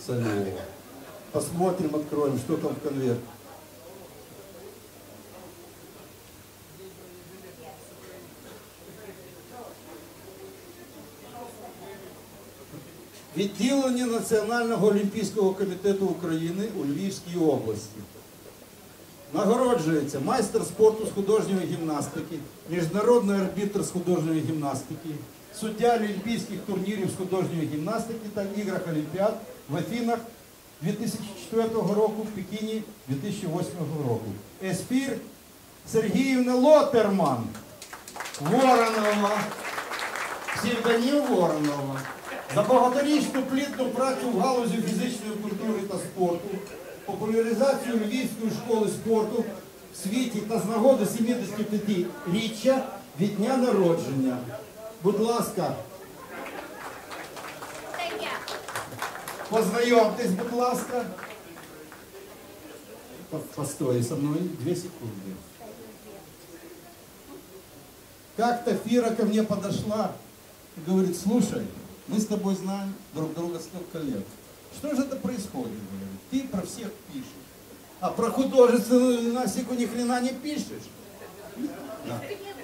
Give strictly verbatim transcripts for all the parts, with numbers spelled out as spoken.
Солева. Посмотрим, откроем, что там в конверте. Відділення Національного олімпійського комітету України у Львівській області. Нагороджується майстер спорту з художньої гімнастики, міжнародний арбітр з художньої гімнастики, суддя олімпійських турнірів з художньої гімнастики та іграх Олімпіад в Афінах дві тисячі четвертого року, в Пекіні дві тисячі восьмого року. Еспір Сергіївна Лотерман, Воронова, псевдонім Воронова. За багаторічну плідну працю в галузі фізичної культури та спорту, популяризацію Львівської школи спорту в світі та з нагоди сімдесятип'ятиріччя від дня народження. Будь ласка, познайомтесь, будь ласка. Постой со мной две секунды. Как-то Фира ко мне подошла и говорит: слушай, мы с тобой знаем друг друга столько лет. Что же это происходит? Говорит, ты про всех пишешь, а про художественную гимнастику ни хрена не пишешь. Да.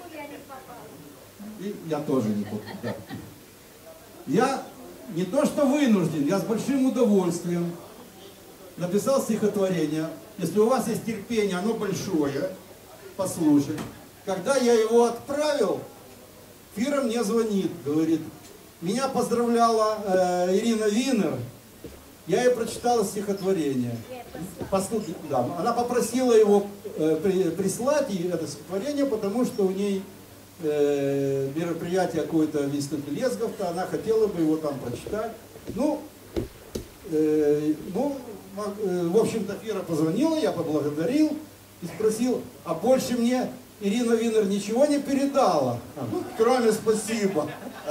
И я тоже не буду. Да. Я не то что вынужден, я с большим удовольствием написал стихотворение. Если у вас есть терпение, оно большое, послушай. Когда я его отправил, Фира мне звонит, говорит: меня поздравляла э, Ирина Винер, я ей прочитала стихотворение. Послушай, да, она попросила его э, при, прислать ей это стихотворение, потому что у ней э, мероприятие какое-то в институте Лесговта, она хотела бы его там прочитать. Ну, э, ну э, в общем-то, Фира позвонила, я поблагодарил и спросил: а больше мне Ирина Винер ничего не передала, кроме спасибо.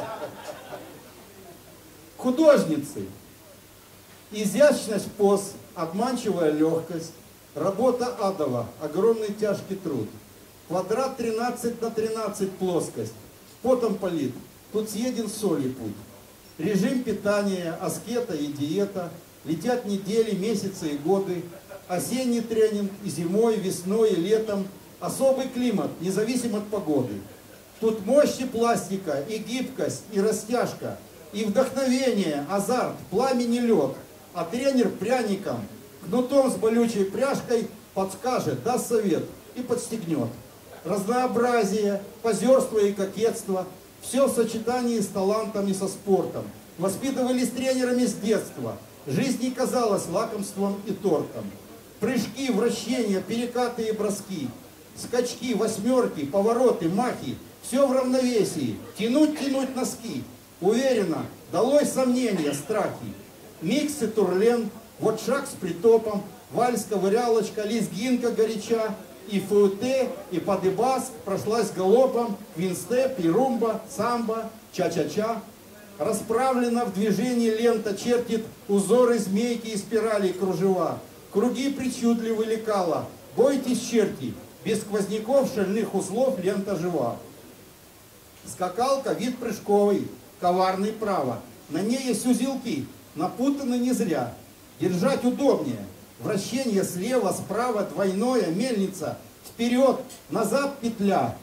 Художницы. Изящность поз, обманчивая легкость, работа адова, огромный тяжкий труд. Квадрат тринадцать на тринадцать плоскость, потом полит, тут съеден солью путь. Режим питания, аскета и диета, летят недели, месяцы и годы, осенний тренинг и зимой, весной и летом, особый климат, независим от погоды. Тут мощь и пластика, и гибкость, и растяжка, и вдохновение, азарт, пламени лед. А тренер пряником, кнутом с болючей пряжкой подскажет, даст совет и подстегнет. Разнообразие, позерство и кокетство, все в сочетании с талантом и со спортом. Воспитывались тренерами с детства, жизнь не казалась лакомством и тортом. Прыжки, вращения, перекаты и броски, скачки, восьмерки, повороты, махи, все в равновесии, тянуть, тянуть носки. Уверенно, долой сомнения, страхи. Микс и турлен, вот шаг с притопом, вальс, ковырялочка, лезгинка горяча, и фуэте, и падебас прошлась галопом, квинстеп, и румба, самбо, ча-ча-ча. Расправлена в движении лента чертит узоры змейки и спирали и кружева. Круги причудливы лекала, бойтесь черти, без сквозняков, шальных узлов лента жива. Скакалка вид прыжковый, коварный право, на ней есть узелки, напутаны не зря. Держать удобнее, вращение слева, справа, двойное, мельница, вперед, назад петля.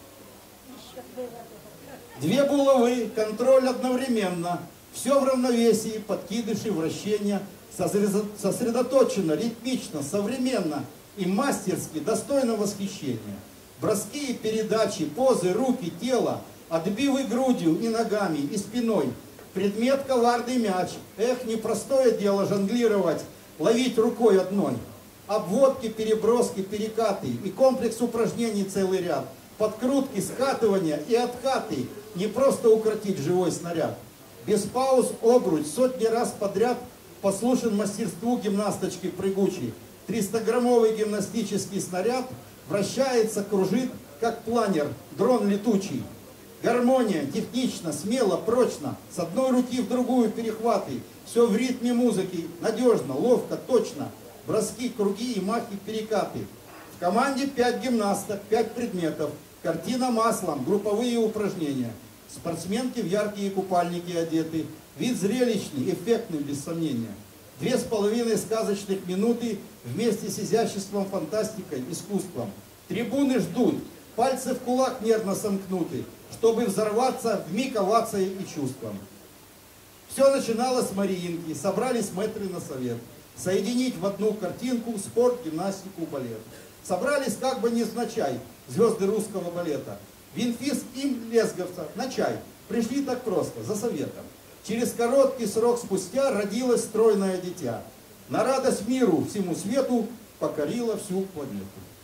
Две булавы, контроль одновременно, все в равновесии, подкидыши, вращения, сосредоточено, ритмично, современно и мастерски, достойно восхищения. Броски и передачи, позы, руки, тело, отбивы грудью и ногами, и спиной. Предмет коварный мяч. Эх, непростое дело жонглировать, ловить рукой одной. Обводки, переброски, перекаты и комплекс упражнений целый ряд. Подкрутки, скатывания и откаты. Не просто укротить живой снаряд. Без пауз обруч сотни раз подряд послушен мастерству гимнасточки прыгучей. тристаграммовый гимнастический снаряд вращается, кружит, как планер, дрон летучий. Гармония, технично, смело, прочно, с одной руки в другую перехваты. Все в ритме музыки, надежно, ловко, точно. Броски, круги и махи, перекаты. В команде пять гимнасток, пять предметов. Картина маслом, групповые упражнения. Спортсменки в яркие купальники одеты. Вид зрелищный, эффектный, без сомнения. Две с половиной сказочных минуты вместе с изяществом, фантастикой, искусством. Трибуны ждут, пальцы в кулак нервно сомкнуты, чтобы взорваться вмиг овацией и чувством. Все начиналось с Мариинки, собрались мэтры на совет. Соединить в одну картинку спорт, гимнастику, балет. Собрались как бы невзначай звезды русского балета. Винфиз им лезговца на чай. Пришли так просто, за советом. Через короткий срок спустя родилось стройное дитя. На радость миру, всему свету покорила всю планету.